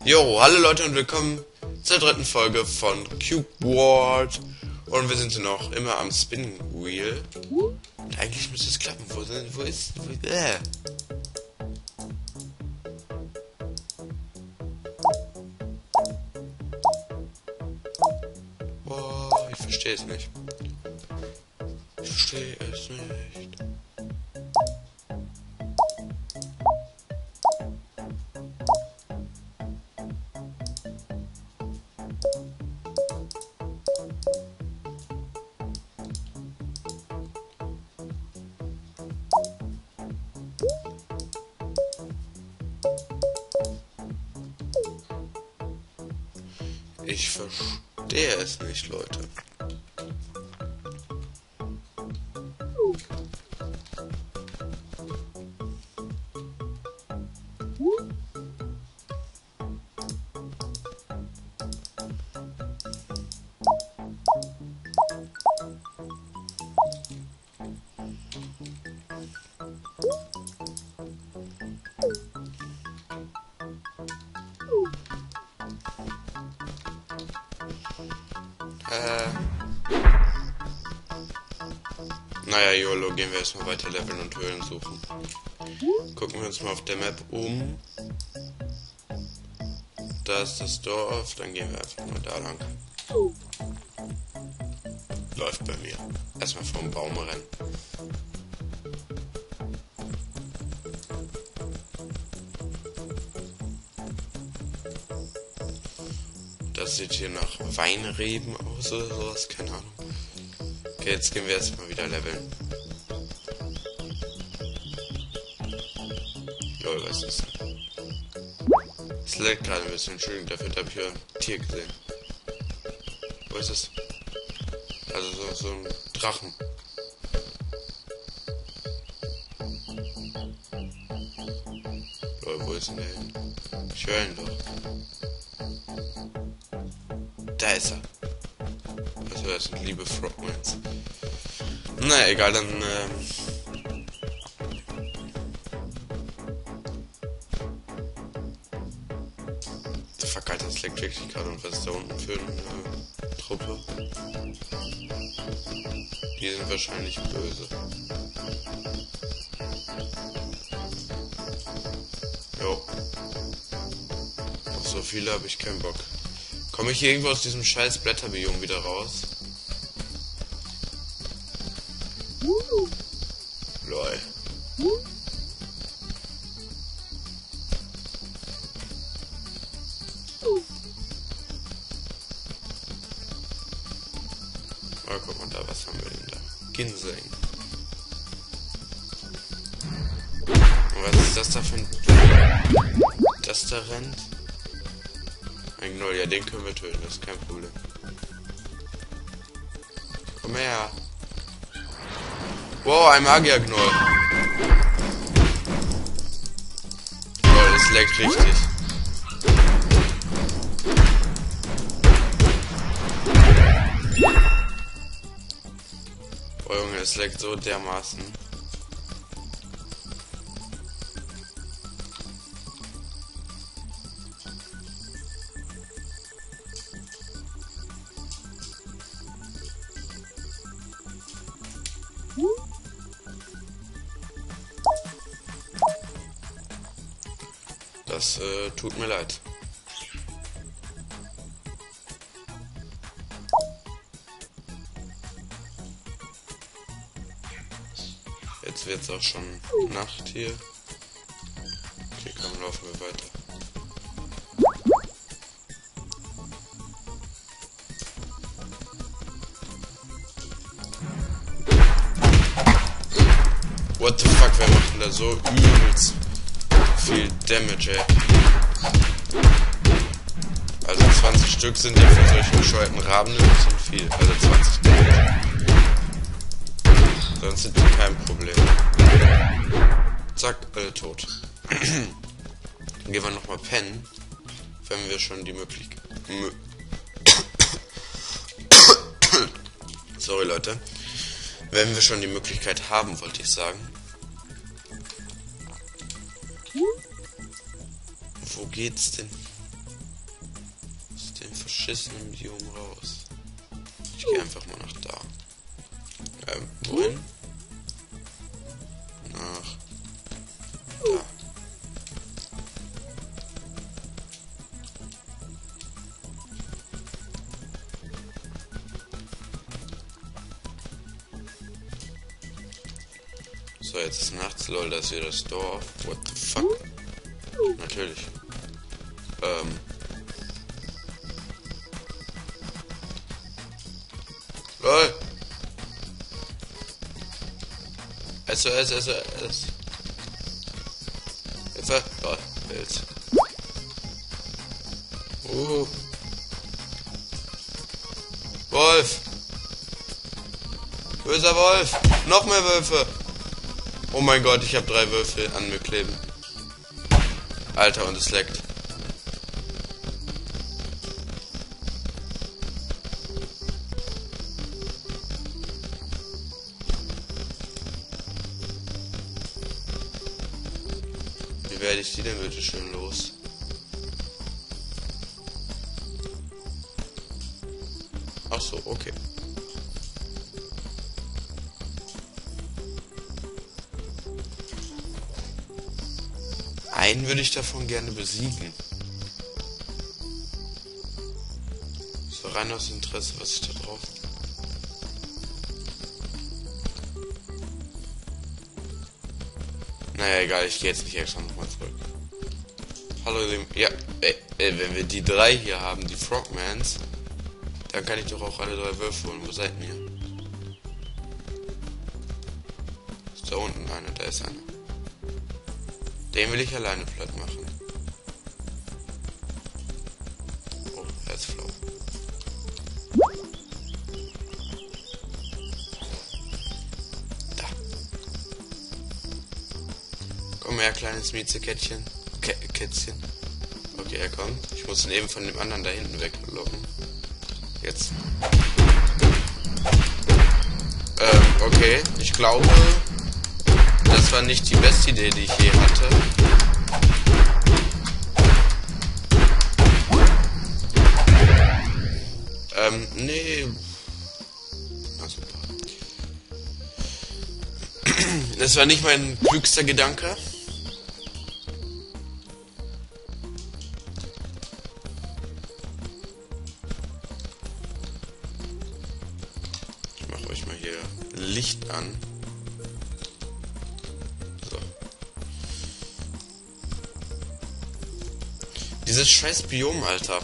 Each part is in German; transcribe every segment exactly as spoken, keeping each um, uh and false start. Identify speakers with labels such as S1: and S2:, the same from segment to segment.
S1: Jo, hallo Leute und willkommen zur dritten Folge von Cube World. Und wir sind hier noch immer am Spinning Wheel. Und eigentlich müsste es klappen. Wo, sind, wo ist... Wo, äh. Boah, ich verstehe es nicht. Ich verstehe es nicht. Ich verstehe es nicht, Leute. Äh. Naja, YOLO, gehen wir erstmal weiter leveln und Höhlen suchen. Gucken wir uns mal auf der Map um. Da ist das Dorf, dann gehen wir einfach mal da lang. Läuft bei mir. Erstmal vom Baum rennen. Das sieht hier nach Weinreben aus oder sowas, keine Ahnung. Okay, jetzt gehen wir erstmal wieder leveln. Lol, was ist das? Es leckt gerade ein bisschen, Entschuldigung, dafür habe ich hier ein Tier gesehen. Wo ist es? Also so, so ein Drachen. Lol, wo ist denn der hin? Ich höre ihn doch. Da ist er. Also das sind liebe Frogmans. Naja, egal, dann ähm der fuck, Alter, das leckt wirklich gerade. Und was ist da unten für eine äh, Truppe? Die sind wahrscheinlich böse. Jo. Auf so viele habe ich keinen Bock. Komme ich hier irgendwo aus diesem scheiß Blätterbiom wieder raus? Lol. Oh, guck mal da, was haben wir denn da? Ginseng. Und was ist das da für ein... Das da rennt? Ein Gnoll, ja, den können wir töten, das ist kein Problem. Komm her. Wow, ein Magier-Gnoll. Oh, das leckt richtig. Oh Junge, es leckt so dermaßen. Das äh, tut mir leid. Jetzt wird's auch schon Nacht hier. Okay, komm, laufen wir weiter. What the fuck, wer macht denn da so übelst viel Damage, ey? Also zwanzig Stück sind ja für solche bescheuerten Raben ein bisschen viel. Also zwanzig Damage. Sonst sind die kein Problem. Zack, alle tot. Dann gehen wir nochmal pennen, wenn wir schon die Möglichkeit... Sorry, Leute. Wenn wir schon die Möglichkeit haben, wollte ich sagen. Wo geht's denn? beschissenen Biom raus. Ich gehe einfach mal nach da. Ähm, wohin? Nach da. So, jetzt ist nachts, lol, das ist wieder das Dorf. What the fuck? Natürlich. Ähm. LOL! S O S, S O S. Hilfe! Lol, Pilz. Uh. Wolf! Böser Wolf! Noch mehr Wölfe! Oh mein Gott, ich habe drei Würfel an mir kleben. Alter, und es leckt. Wie werde ich die denn bitte schön los? Ach so, okay. Einen würde ich davon gerne besiegen. So rein aus Interesse, was ich da drauf. Naja, egal, ich gehe jetzt nicht extra nochmal zurück. Hallo, ja, ey, ey, wenn wir die drei hier haben, die Frogmans, dann kann ich doch auch alle drei Würfel holen. Wo seid ihr? Ist da unten einer, da ist einer. Den will ich alleine platt machen. Oh, Herzflau. Da. Komm her, kleines Miezekätzchen. Kä Kätzchen. Okay, er kommt. Ich muss ihn eben von dem anderen da hinten weglocken. Jetzt. Ähm, okay. Ich glaube... Das war nicht die beste Idee, die ich je hatte. Ähm, nee. Na super. Das war nicht mein klügster Gedanke. Ich mache euch mal hier Licht an. Dieses scheiß Biom, Alter.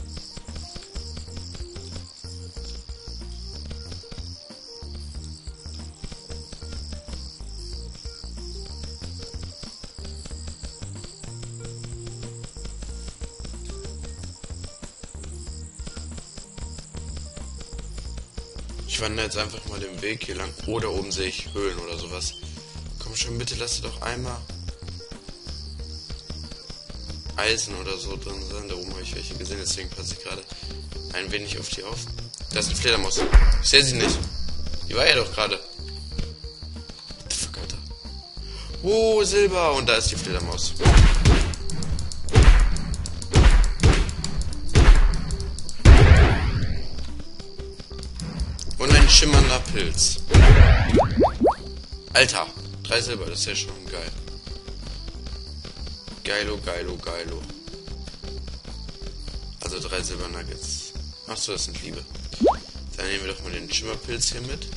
S1: Ich wandere jetzt einfach mal den Weg hier lang. Oder oben sehe ich Höhlen oder sowas. Komm schon, bitte lass doch einmal Eisen oder so drin sein. Da oben habe ich welche gesehen, deswegen passe ich gerade ein wenig auf die auf. Da ist eine Fledermaus. Ich sehe sie nicht. Die war ja doch gerade. Fuck, Alter. Oh, Silber. Und da ist die Fledermaus. Und ein schimmernder Pilz. Alter. Drei Silber, das ist ja schon geil. Geilo, geilo, geilo. Also drei Silbernuggets. Achso, das sind Liebe. Dann nehmen wir doch mal den Schimmerpilz hier mit.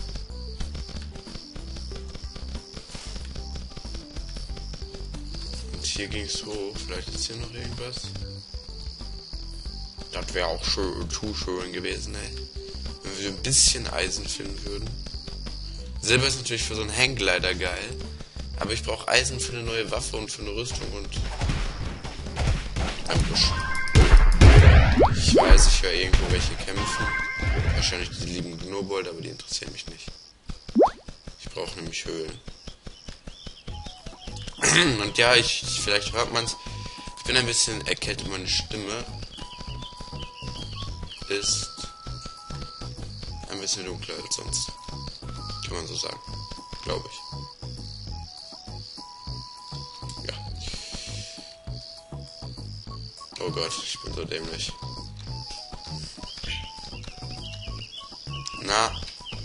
S1: Und hier ging es hoch. Vielleicht ist hier noch irgendwas. Das wäre auch schön, zu schön gewesen, ey. Wenn wir ein bisschen Eisen finden würden. Silber ist natürlich für so einen Hangglider geil. Aber ich brauche Eisen für eine neue Waffe und für eine Rüstung und ein Busch. Ich weiß, ich höre irgendwo welche kämpfen. Wahrscheinlich die lieben Gnobold, aber die interessieren mich nicht. Ich brauche nämlich Höhlen. Und ja, ich, ich vielleicht hört man es. Ich bin ein bisschen erkältet, meine Stimme ist ein bisschen dunkler als sonst. Kann man so sagen. Glaube ich. Oh Gott, ich bin so dämlich. Na.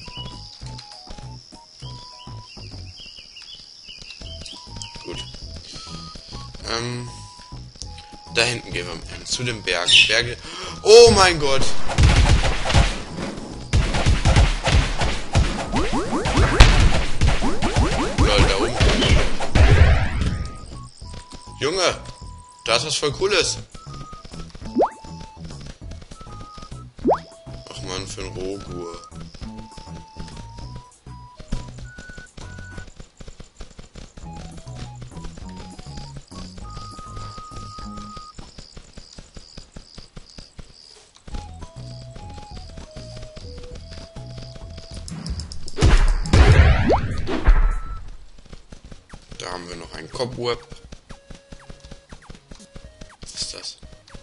S1: Gut. Ähm. Da hinten gehen wir hin, zu den Bergen. Berge. Oh mein Gott! Lol, da oben. Junge! Da ist was voll Cooles. Ach man, für ein Rohgur. Da haben wir noch ein Cobweb. Was ist das?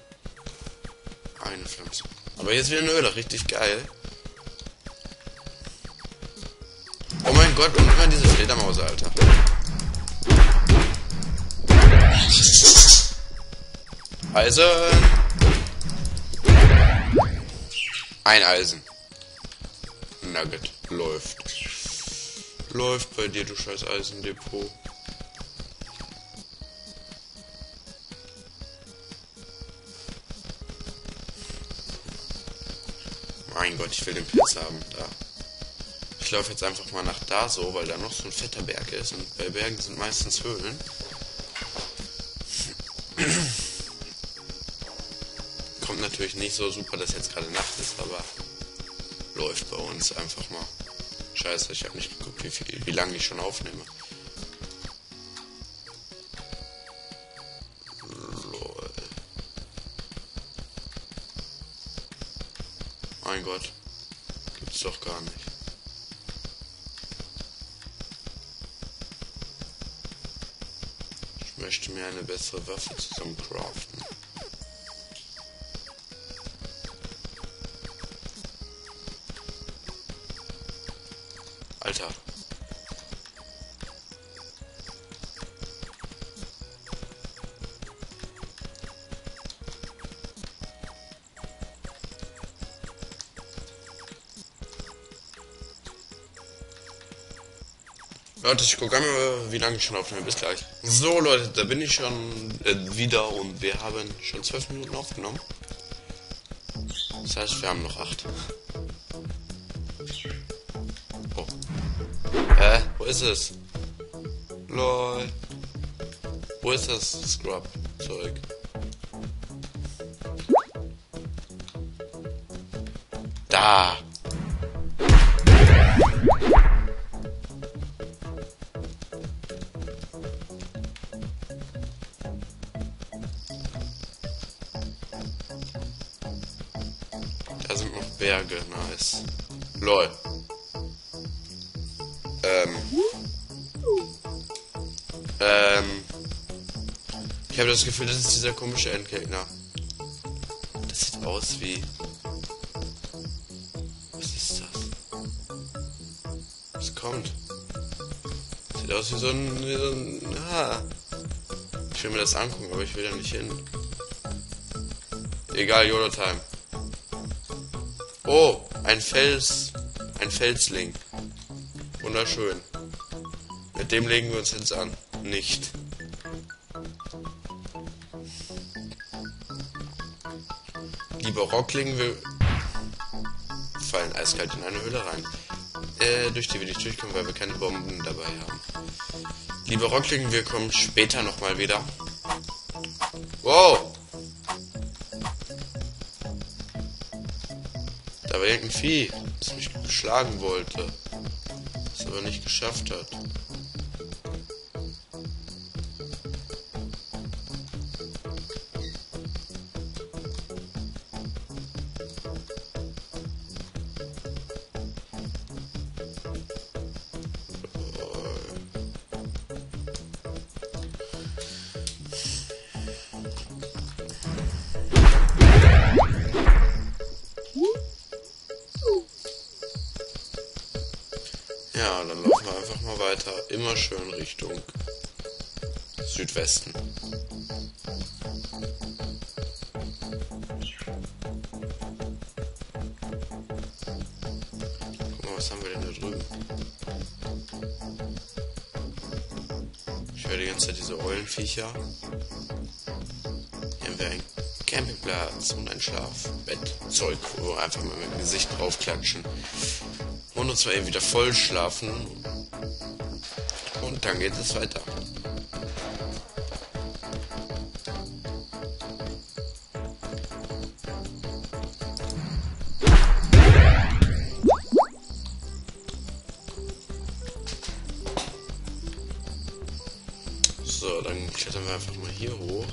S1: Eine Pflanze. Aber jetzt wieder eine Höhle, richtig geil. Oh mein Gott, und immer diese Fledermaus, Alter. Eisen. Ein Eisen. Nugget. Läuft. Läuft bei dir, du scheiß Eisendepot. Mein Gott, ich will den Pilz haben. Da. Ich laufe jetzt einfach mal nach da so, weil da noch so ein fetter Berg ist. Und bei Bergen sind meistens Höhlen. Kommt natürlich nicht so super, dass jetzt gerade Nacht ist, aber läuft bei uns einfach mal. Scheiße, ich habe nicht geguckt, wie, viel, wie lange ich schon aufnehme. Lol. Mein Gott. Gibt's doch gar nicht. Ich möchte mir eine bessere Waffe zusammen craften. Alter. Leute, ich gucke einmal, wie lange ich schon aufnehme. Bis gleich. So, Leute, da bin ich schon äh, wieder und wir haben schon zwölf Minuten aufgenommen. Das heißt, wir haben noch acht. Oh. Hä? Wo ist es? Lol. Wo ist das Scrub-Zeug? Da. Da sind noch Berge, nice. Lol. Ähm. Ähm. Ich habe das Gefühl, das ist dieser komische Endgegner. Das sieht aus wie... Was ist das? Was kommt? Sieht aus wie so ein... Wie so ein ah. Ich will mir das angucken, aber ich will da nicht hin. Egal, YOLO-Time. Oh, ein Fels. Ein Felsling. Wunderschön. Mit dem legen wir uns jetzt an. Nicht. Lieber Rockling, wir fallen eiskalt in eine Höhle rein. Äh, durch die wir nicht durchkommen, weil wir keine Bomben dabei haben. Lieber Rockling, wir kommen später nochmal wieder. Wow! Da war irgendein Vieh, das mich schlagen wollte. Das aber nicht geschafft hat. Ja, dann laufen wir einfach mal weiter. Immer schön Richtung Südwesten. was haben wir denn da drüben? Ich höre die ganze Zeit diese Eulenviecher. Hier haben wir einen Campingplatz und ein Schlafbettzeug, wo wir einfach mal mit dem Gesicht draufklatschen. Und uns mal eben wieder voll schlafen. Und dann geht es weiter. So, dann klettern wir einfach mal hier hoch.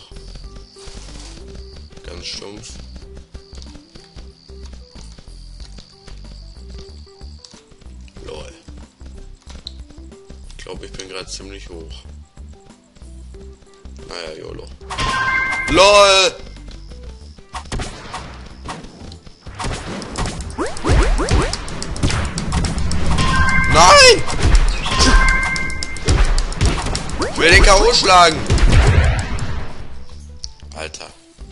S1: Ganz stumpf. Lol. Ich glaube, ich bin gerade ziemlich hoch. Naja, YOLO. LOL! Nein! Ich will den K O schlagen! Alter.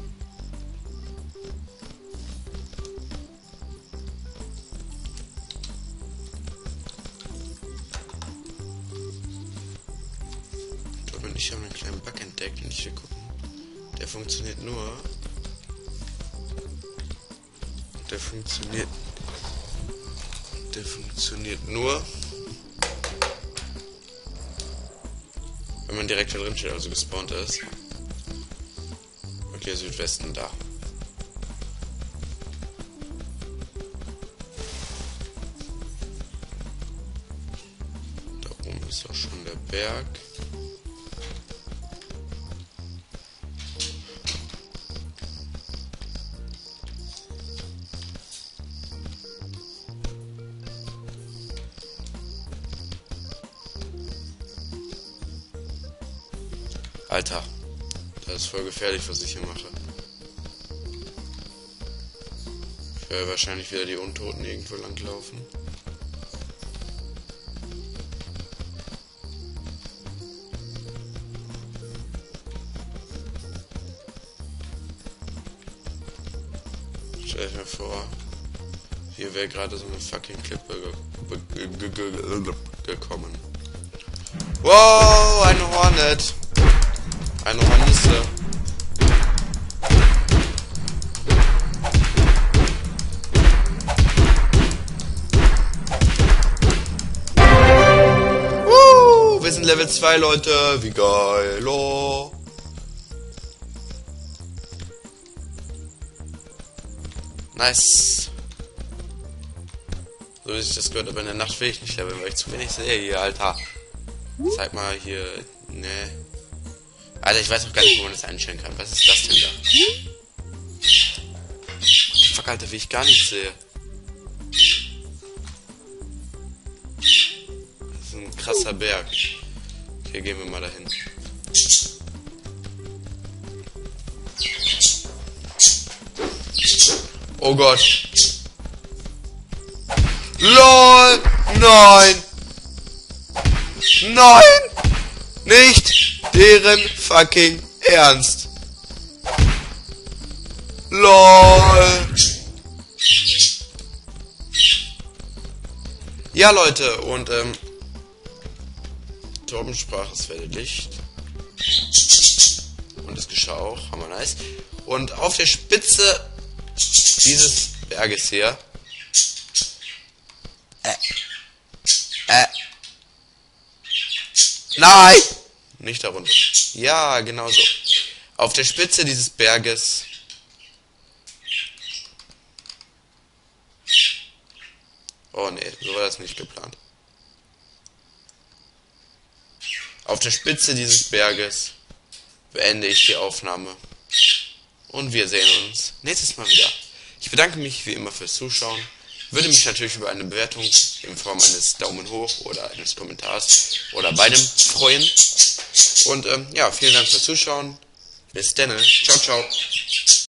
S1: Ich habe einen kleinen Bug entdeckt und ich will gucken. Der funktioniert nur. Der funktioniert. Der funktioniert nur. Wenn man direkt da drin steht, also gespawnt ist. Okay, Südwesten da. Da oben ist auch schon der Berg. Alter, das ist voll gefährlich, was ich hier mache. Ich werde wahrscheinlich wieder die Untoten irgendwo langlaufen. Stell ich mir vor, hier wäre gerade so eine fucking Klippe ge ge ge ge gekommen. Wow, eine Hornet! Eine Hornisse. Uh, wir sind Level zwei, Leute. Wie geil. Oh. Nice. So wie sich das gehört, aber in der Nacht will ich nicht leveln, weil ich zu wenig sehe hier, Alter. Zeig mal hier. Ne. Alter, ich weiß auch gar nicht, wo man das einstellen kann. Was ist das denn da? Fuck, Alter, wie ich gar nicht sehe. Das ist ein krasser Berg. Okay, gehen wir mal dahin. Oh Gott. LOL! Nein! Nein! Nicht deren fucking Ernst. LOL. Ja, Leute, und ähm Torben sprach, es werde Licht. Und es geschah auch, hammer nice. Und auf der Spitze dieses Berges hier äh, äh, nein! Nicht darunter. Ja, genau so. Auf der Spitze dieses Berges oh ne, so war das nicht geplant. Auf der Spitze dieses Berges beende ich die Aufnahme. Und wir sehen uns nächstes Mal wieder. Ich bedanke mich wie immer fürs Zuschauen. Würde mich natürlich über eine Bewertung in Form eines Daumen hoch oder eines Kommentars oder beidem freuen. Und ähm, ja, vielen Dank fürs Zuschauen. Bis dann. Ciao, ciao.